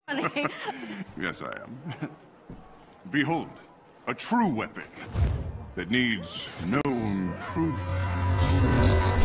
Funny. Yes, I am. Behold, a true weapon that needs no improvement.